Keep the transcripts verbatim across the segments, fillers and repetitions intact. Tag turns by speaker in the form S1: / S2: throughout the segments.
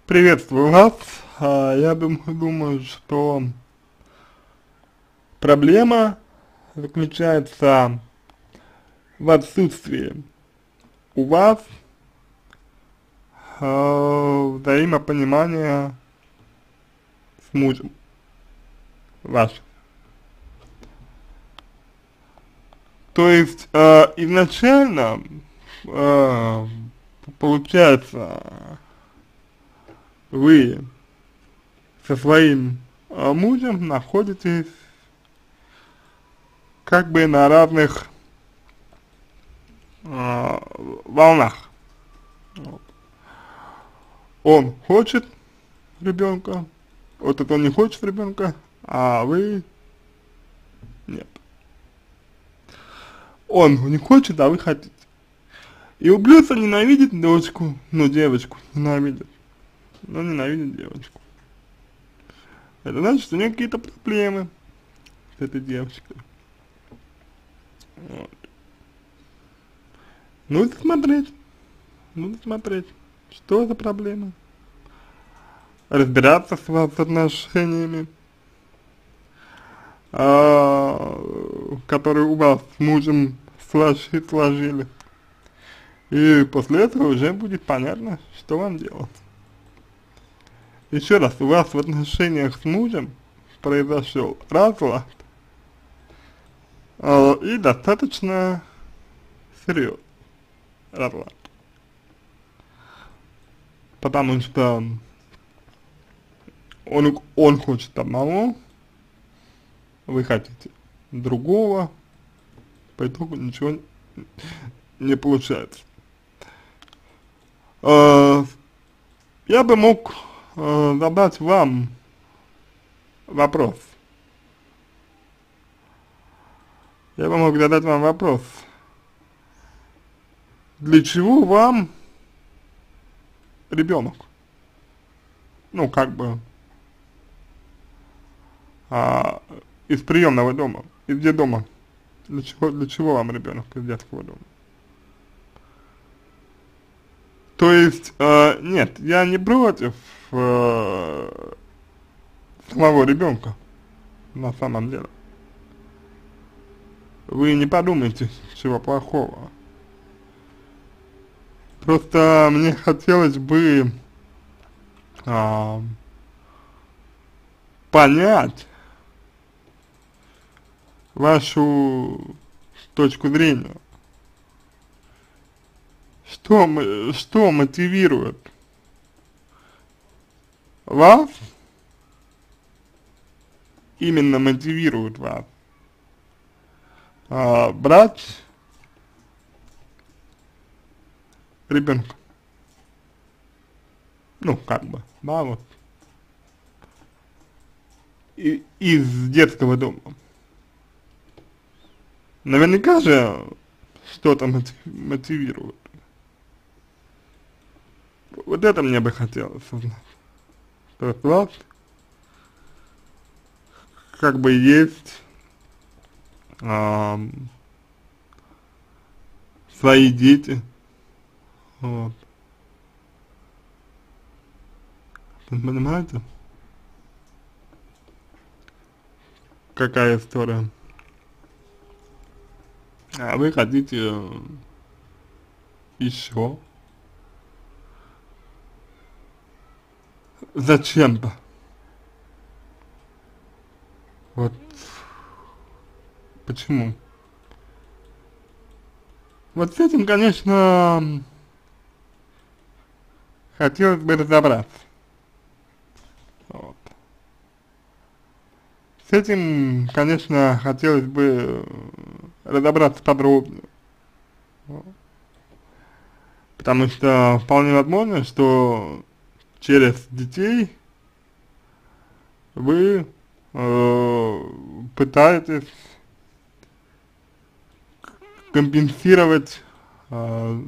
S1: Приветствую вас. А, Я дум- думаю, что проблема заключается в отсутствии у вас а, взаимопонимания с мужем вашим. То есть а, изначально а, получается вы со своим а, мужем находитесь как бы на разных а, волнах. Вот. Он хочет ребенка, вот это он не хочет ребенка, а вы нет. Он не хочет, а вы хотите. И у плюса ненавидит дочку, ну девочку ненавидит, но ненавидит девочку. Это значит, что у нее какие-то проблемы с этой девочкой. Вот. Нужно смотреть, нужно смотреть, что за проблема. Разбираться с вас с отношениями, а, которые у вас с мужем сложи- сложились. И после этого уже будет понятно, что вам делать. Еще раз, у вас в отношениях с мужем произошел разлад, э, и достаточно серьезный разлад. Потому что он, он хочет одного, вы хотите другого, по итогу ничего не получается. Э, я бы мог э, задать вам вопрос. Я бы мог задать вам вопрос. Для чего вам ребенок? Ну, как бы, а, из приемного дома, из детдома. Для чего, для чего вам ребенок из детского дома? То есть, э, нет, я не против э, самого ребенка, на самом деле. Вы не подумайте, чего плохого. Просто мне хотелось бы а, понять вашу точку зрения. Что, мо- что мотивирует вас, именно мотивирует вас а, брать ребенка? Ну, как бы, да, вот, и, из детского дома. Наверняка же что-то мотив, мотивирует. Вот это мне бы хотелось узнать. То есть у вас как бы есть ам, свои дети, вот. Вы понимаете, какая история? А вы хотите еще зачем-то. Вот почему? Вот с этим, конечно, хотелось бы разобраться. Вот. С этим, конечно, хотелось бы разобраться подробно. Вот. Потому что вполне возможно, что через детей вы э, пытаетесь компенсировать э,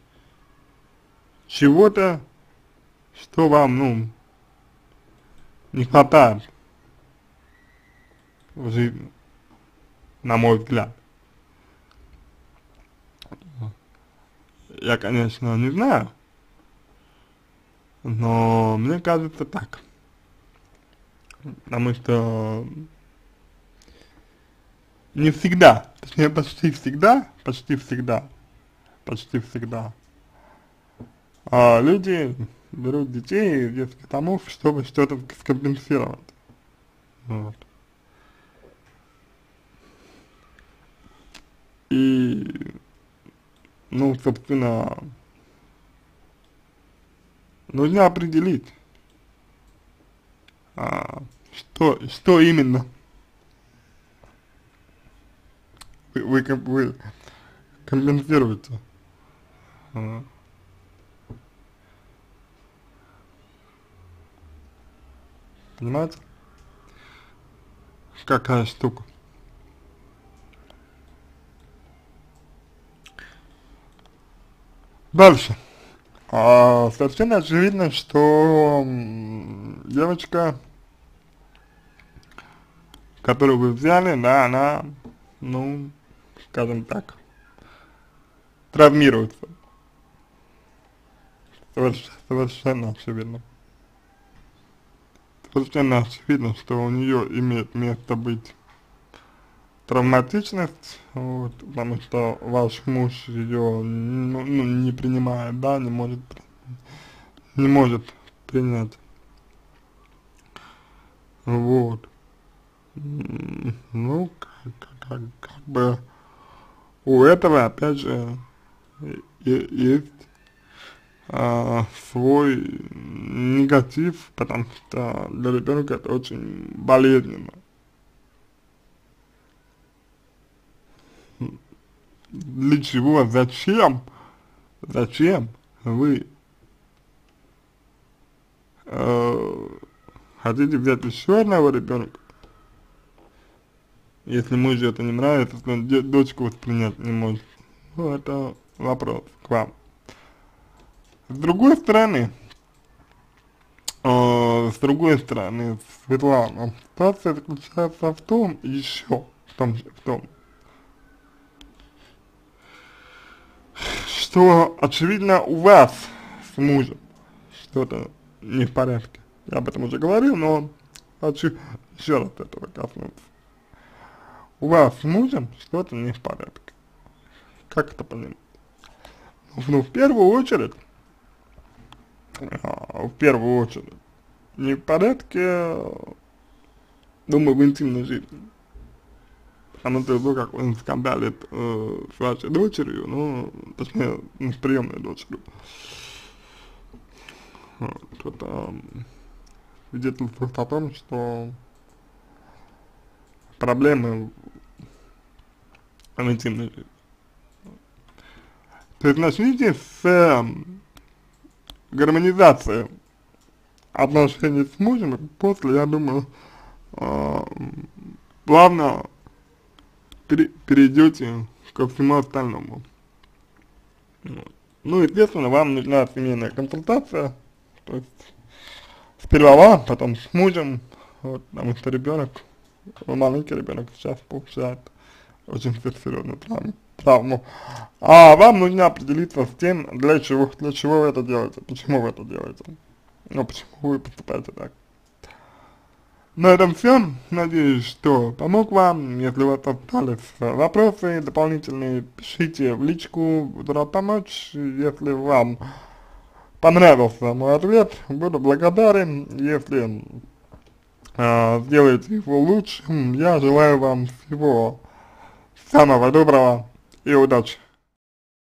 S1: чего-то, что вам, ну, не хватает в жизни, на мой взгляд. Я, конечно, не знаю, Но мне кажется так, потому что не всегда, точнее почти всегда, почти всегда, почти всегда, а люди берут детей из детских домов, чтобы что-то скомпенсировать. Вот. И, ну, собственно, нужно определить, а, что, что именно вы, вы, ком- вы компенсируете. А, понимаете, какая штука. Дальше. А, совершенно очевидно, что м, девочка, которую вы взяли, да, она, ну, скажем так, травмируется. Соверш- совершенно очевидно. Совершенно очевидно, что у нее имеет место быть травматичность, вот, потому что ваш муж ее, ну, ну, не принимает, да, не может, не может принять. Вот. М, Ну, как, как, как бы у этого, опять же, и- и- есть а, свой негатив, потому что для ребенка это очень болезненно. Для чего, зачем, зачем вы э, хотите взять еще одного ребенка, если мужу это не нравится, то он де- дочку воспринять не может? Ну, это вопрос к вам. С другой стороны, э, с другой стороны, Светлана, ситуация заключается в том, еще, в том, в том, что, очевидно, у вас с мужем что-то не в порядке. Я об этом уже говорил, но хочу еще раз этого коснуться. У вас с мужем что-то не в порядке. Как это понимать? Ну, в первую очередь, а, в первую очередь, не в порядке, думаю, в интимной жизни. Потому что то, как он скандалит э, с вашей дочерью, ну, точнее, ну, с приемной дочерью, вот, это свидетельствует о том, что проблемы в интимной жизни. То есть начните с э, гармонизации отношений с мужем, и после, я думаю, э, плавно пере, перейдете ко всему остальному. Вот. Ну, естественно, вам нужна семейная консультация, то есть сперва вам, потом с мужем, вот, потому что ребенок, маленький ребенок сейчас получает очень серьезную травму, травму. А вам нужно определиться с тем, для чего, для чего вы это делаете, почему вы это делаете, ну, почему вы поступаете так. На этом все. Надеюсь, что помог вам. Если у вас остались вопросы дополнительные, пишите в личку, буду рад помочь. Если вам понравился мой ответ, буду благодарен. Если э, сделаете его лучшим, я желаю вам всего самого доброго и удачи.